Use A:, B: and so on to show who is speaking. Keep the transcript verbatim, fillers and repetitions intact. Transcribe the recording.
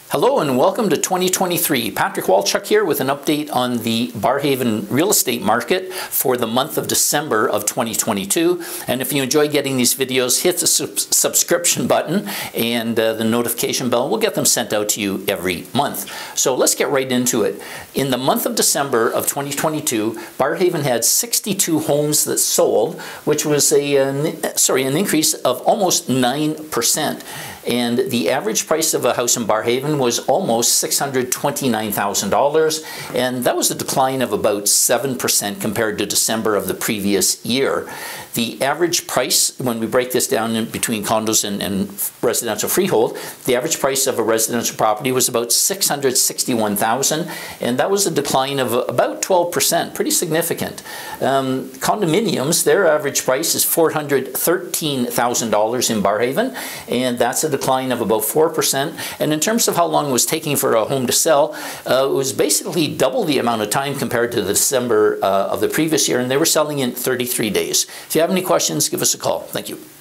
A: Hello and welcome to twenty twenty-three. Patrick Walchuk here with an update on the Barrhaven real estate market for the month of December of twenty twenty-two. And if you enjoy getting these videos, hit the sub subscription button and uh, the notification bell. We'll get them sent out to you every month. So let's get right into it. In the month of December of twenty twenty-two, Barrhaven had sixty-two homes that sold, which was a uh, sorry an increase of almost nine percent. And the average price of a house in Barrhaven was almost six hundred twenty-nine thousand dollars, and that was a decline of about seven percent compared to December of the previous year. The average price, when we break this down in between condos and, and residential freehold, the average price of a residential property was about six hundred sixty-one thousand dollars, and that was a decline of about twelve percent, pretty significant. Um, condominiums, their average price is four hundred thirteen thousand dollars in Barrhaven, and that's a decline of about four percent. And in terms of how long it was taking for a home to sell, uh, it was basically double the amount of time compared to the December uh, of the previous year, and they were selling in thirty-three days. If you have any questions, give us a call. Thank you.